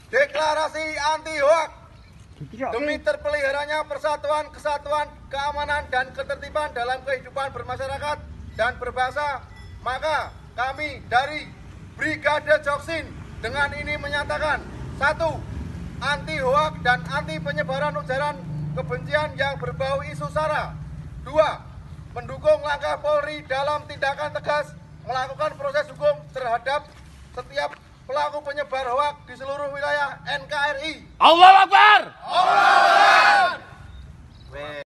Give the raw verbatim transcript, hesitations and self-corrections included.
Deklarasi anti hoak demi terpeliharanya persatuan, kesatuan, keamanan, dan ketertiban dalam kehidupan bermasyarakat dan berbangsa. Maka kami dari Brigade Joksin dengan ini menyatakan: satu, anti hoak dan anti penyebaran ujaran kebencian yang berbau isu sara. Dua, mendukung langkah Polri dalam tindakan tegas melakukan proses hukum terhadap setiap pelaku penyebar hoak di seluruh wilayah N K R I. Allahu Akbar! Allahu Akbar!